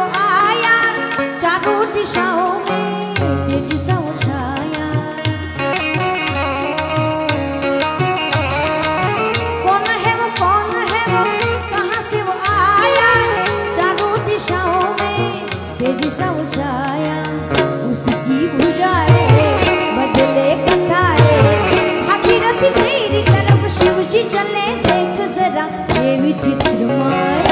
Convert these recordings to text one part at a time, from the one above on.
आया चारों दिशाओं में तेजी सा वो छाया। कौन है वो कहाँ से वो आया चारों दिशाओं में तेजी सा वो छाया। उसकी भुजाएं बदले कथाएं भागीरथ तेरी तरफ शिव जी चले देख जरा ये विचित्र माया।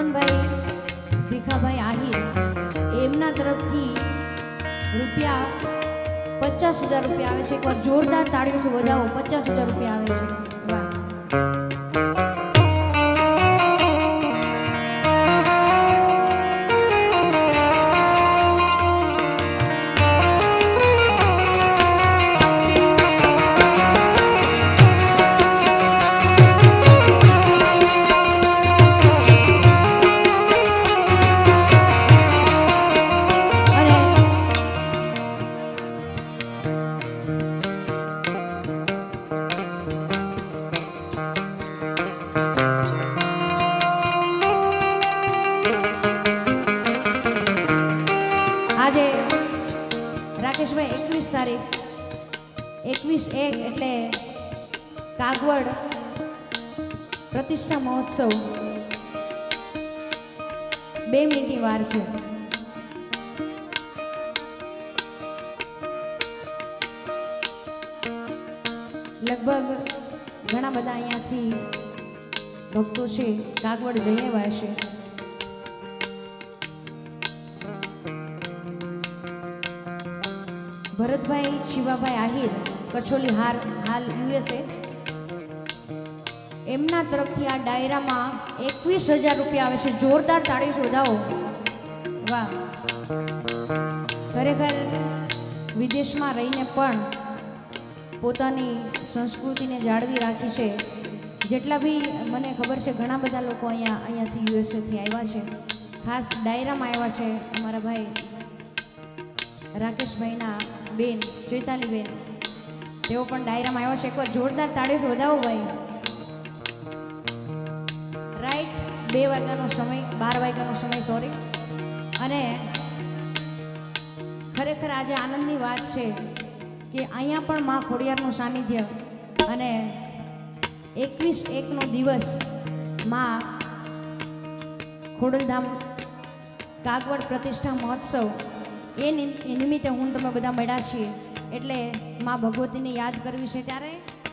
કરસનભાઈ ભીખાભાઈ આહિર એમના તરફથી રૂપિયા 50,000 રૂપિયા આવે છે. એકવાર જોરદાર તાળીઓથી વધાવો. 50,000 રૂપિયા આવે છે. વાહ. આજે રાકેશભાઈ 21 તારીખ 21/1 એટલે કાગવડ પ્રતિષ્ઠા મહોત્સવ 2 મિનિટની વાર છે. લગભગ ઘણા બધા અહીંયાથી ભક્તો છે કાગવડ જઈ આવ્યા છે. ભરતભાઈ શિવાભાઈ આહિર કચોલી હાલ USA એમના તરફથી આ ડાયરામાં 21,000 રૂપિયા આવે છે. જોરદાર તાળી શોધાવો. વાહ. ખરેખર વિદેશમાં રહીને પણ પોતાની સંસ્કૃતિને જાળવી રાખી છે. જેટલા બી મને ખબર છે ઘણા બધા લોકો અહીંયાથી USAથી આવ્યા છે. ખાસ ડાયરામાં આવ્યા છે અમારા ભાઈ રાકેશભાઈના બેન ચૈતાલીબેન, તેઓ પણ ડાયરામાં આવ્યા છે. એકવાર જોરદાર તાળી વધાવો ભાઈ. રાઈટ 2 વાગ્યાનો સમય, 12 વાગ્યાનો સમય, સોરી. અને ખરેખર આજે આનંદની વાત છે કે અહીંયા પણ માં ખોડિયારનું સાનિધ્ય અને 21/1નો દિવસ માં ખોડલધામ કાગવડ પ્રતિષ્ઠા મહોત્સવ એ નિમિત્તે હું તમે બધા મળ્યા છીએ એટલે માં ભગવતીને યાદ કરવી છે. ત્યારે